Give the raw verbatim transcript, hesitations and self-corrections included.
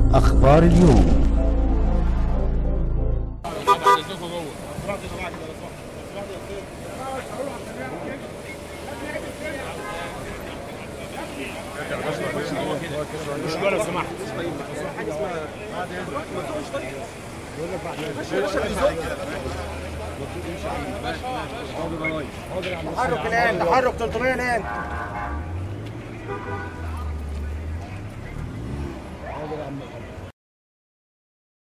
أخبار اليوم. مش لو سمحت. تحرك الآن، تحرك ثلاثمية الآن. حاضر يا عم.